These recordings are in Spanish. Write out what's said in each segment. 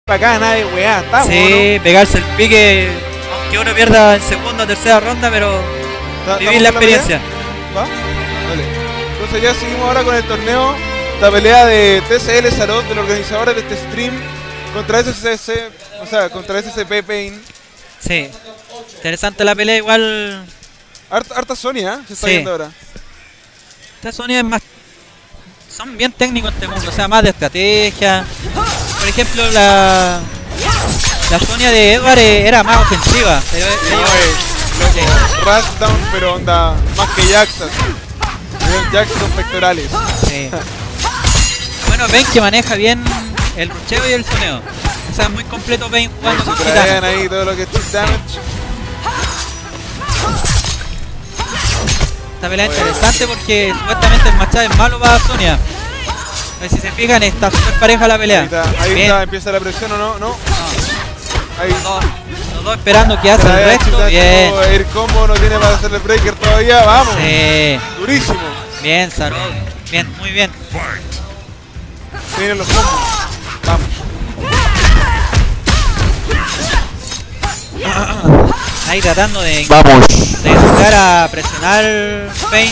bacana de weá, está Sí, bueno. pegarse el pique, aunque uno pierda en segunda o tercera ronda, pero vivir la experiencia. ¿Va? Dale. Entonces ya seguimos ahora con el torneo. La pelea de TCL Sarot, de los organizadores de este stream, contra SCC, o sea, contra SCP Pain. Sí, interesante la pelea, igual. Harta Sonia, se está Sí. viendo ahora. Esta Sonya es más. Son bien técnicos este mundo, o sea, más de estrategia. Por ejemplo, la Sonya de Edward era más ofensiva. Pero Rushdown, pero onda más que Jax, así. Jax con pectorales. sí. Bueno, Pain que maneja bien el rucheo y el soneo. O sea, muy completo Pain jugando con Traen Kitana. ahí todo lo que es chip damage. Esta pelea es interesante porque supuestamente el matchup es malo para Sonya. A ver si se fijan, está súper pareja la pelea. Ahí Bien. está, empieza la presión o no, no. Ahí. Los dos esperando que hace el resto. Bien. El combo no tiene para hacer el breaker todavía, vamos. Sí. Durísimo. Bien, Sarot. Bien, muy bien. Se vienen los combos. Vamos. Ahí tratando de Vamos. jugar a presionar Pain.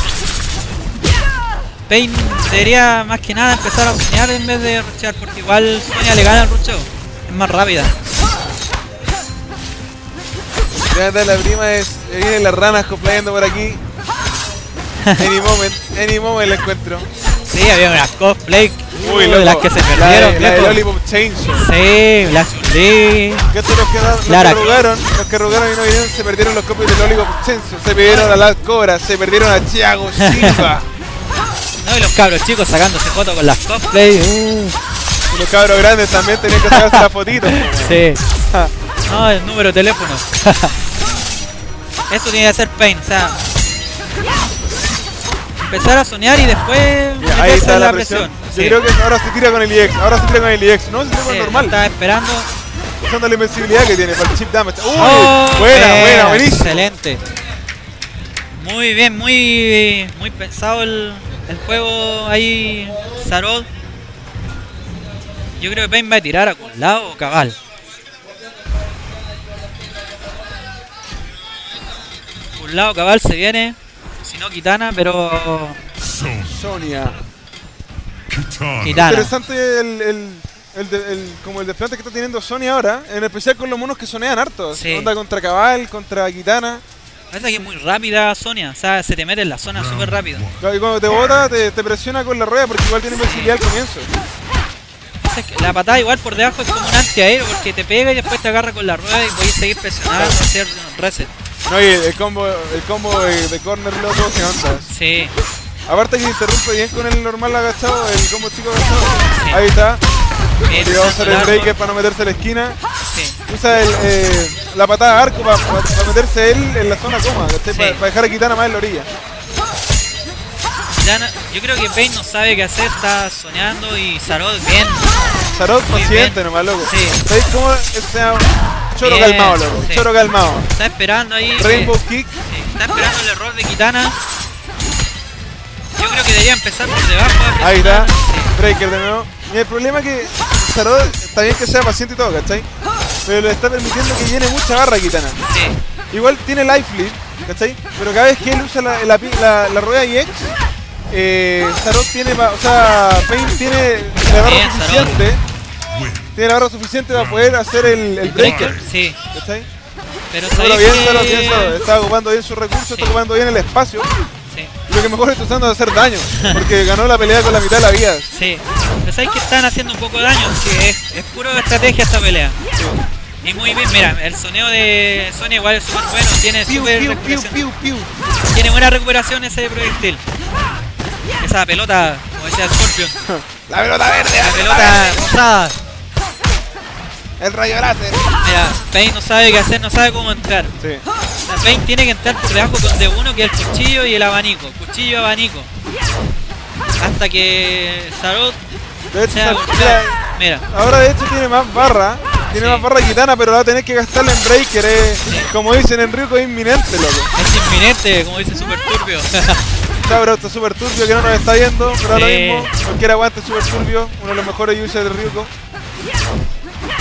Pain debería más que nada empezar a soñar en vez de rushear, porque igual Sonya le gana el rusheo. Es más rápida. Ya la prima es. Vienen las ranas cosplayando por aquí. Any moment la encuentro. Sí, había unas cosplay Uy, de loco. las que se perdieron. La de viejo. Lollipop Chainsaw. Sí, la Chun-Li. Que estos los que rogaron y no vinieron, se perdieron los copies de Lollipop Chainsaw. Se perdieron a Las Cobras, se perdieron a Thiago Silva. No, y los cabros chicos sacándose fotos con las cosplay. Y los cabros grandes también tenían que sacarse la fotito. Sí. No, el número de teléfono. Eso tiene que ser Pain, o sea, empezar a soñar y después Ahí meterse está en la presión. Sí. Yo creo que ahora se tira con el IX. Ahora se tira con el IX. No, se tira con Sí, el normal. estaba esperando. Usando la invencibilidad que tiene para el chip damage. Uy, Oh, buena, buenísimo. excelente. Muy bien, muy pensado el juego ahí, Sarot. Yo creo que Pain va a tirar a Kunlao o Cabal. Kunlao o Cabal se viene, si no Kitana, pero Sonia. Kitana. Interesante como el desplante que está teniendo Sonia ahora, en especial con los monos que sonean harto. Sí. Onda contra Cabal, contra Kitana. Parece que es muy rápida Sonia, o sea, se te mete en la zona súper rápido. Y cuando te bota, te presiona con la rueda porque igual tiene invencibilidad al comienzo. Entonces, la patada igual por debajo es como un antiaéreo porque te pega y después te agarra con la rueda y podés seguir presionando, hacer reset. No, y el combo de corner loco, que onda. Sí, Aparte que interrumpe bien con el normal agachado, el combo chico agachado. Sí. Ahí está. bien, Y va a usar el largo. breaker para no meterse a la esquina. Sí, Usa la patada de arco para meterse él en la zona cómoda, ¿cachai? Sí. Para dejar a Kitana más en la orilla. ya yo creo que Pain no sabe qué hacer, está soñando y Sarot bien. Sarot Muy paciente bien. nomás, loco. Sí. ¿Sabéis cómo? O sea, choro Bien, calmado, loco. sí. Choro calmado. Está esperando ahí. Rainbow Kick. Sí, está esperando el error de Kitana. Yo creo que debería empezar por debajo. a Ahí está. presionar. Sí. Breaker de nuevo. Y el problema es que Sarot está bien que sea paciente y todo, ¿cachai? Pero le está permitiendo que llene mucha barra a Kitana. Sí, Igual tiene life lead, ¿cachai? Pero cada vez que él usa la rueda IX, Sarot tiene, o sea, Pain tiene la barra Bien, suficiente. Tiene la barra suficiente para poder hacer el breaker, sí. ¿cachai? Pero Pero sabéis bien, que... Sarot, bien, Sarot. Está ocupando bien sus recursos, Sí. está ocupando bien el espacio. Sí, Lo que mejor está usando es hacer daño, porque ganó la pelea con la mitad de la vida. sí. Pero sabéis que están haciendo un poco de daño. Sí, es puro estrategia esta pelea. Y muy bien, mira, el soneo de Sonya igual es súper bueno. Tiene Piu, súper piu, piu, recuperación. piu, piu. Tiene buena recuperación ese proyectil. Esa pelota, como decía Scorpion. La pelota verde, La pelota rosada. el rayo láser. Mira, Pain no sabe qué hacer, no sabe cómo entrar. Sí. La Pain tiene que entrar por debajo con D1, que es el cuchillo y el abanico. Cuchillo, abanico. Hasta que Sarot De hecho, sea golpeado. Mira, ahora de hecho tiene más barra. Tiene Sí. más barra Kitana, pero va a tener que gastarla en breaker. Como dicen en Ryuko, es inminente, loco. es inminente, como dice Super Turbio. Cabro, está súper turbio que no nos está viendo, pero ahora Sí. mismo cualquier aguante súper turbio. Uno de los mejores users de Ryuko.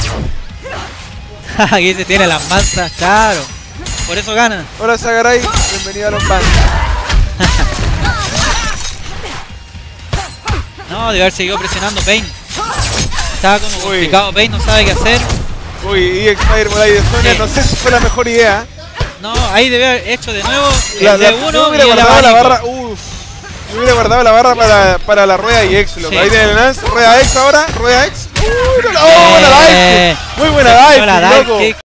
Aquí se tiene las mansas, claro. Por eso gana. Hola Sagaray, bienvenido a los bands. No, debe haber seguido presionando Pain. Estaba como complicado Pain, no sabe qué hacer. Uy, y Expire por ahí de Sonia, Sí. no sé si fue la mejor idea. No, ahí debe haber hecho de nuevo La, el de uno yo y hubiera el guardado la abanico. barra, yo hubiera guardado la barra para la rueda y X, loco. Sí. Ahí tiene el Lance, rueda X ahora, rueda X. Uy, no, buena dive. Muy buena dive, La dive loco. kick.